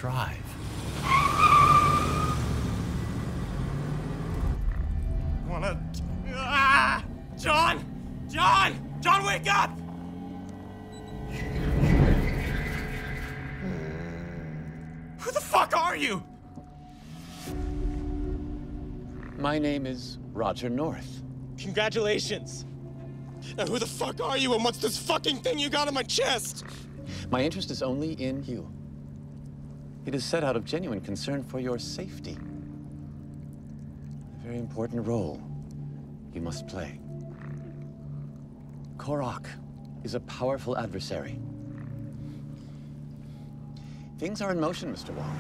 drive. John! John! John, wake up! Who the fuck are you? My name is Roger North. Congratulations. Now who the fuck are you and what's this fucking thing you got on my chest? My interest is only in you. It is set out of genuine concern for your safety. A very important role you must play. Korok is a powerful adversary. Things are in motion, Mr. Wong.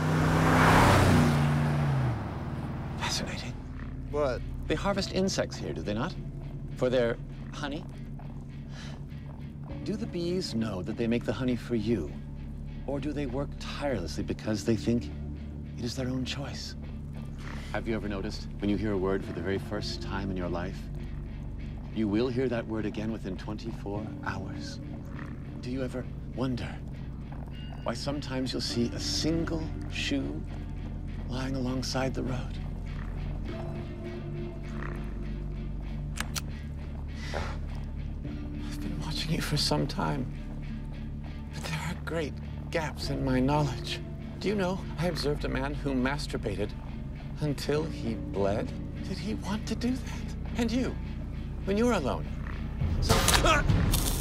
Fascinating. What? They harvest insects here, do they not? For their honey? Do the bees know that they make the honey for you? Or do they work tirelessly because they think it is their own choice? Have you ever noticed when you hear a word for the very first time in your life, you will hear that word again within 24 hours? Do you ever wonder why sometimes you'll see a single shoe lying alongside the road? I've been watching you for some time, but there are great gaps in my knowledge. Do you know, I observed a man who masturbated until he bled? Did he want to do that? And you, when you were alone? So...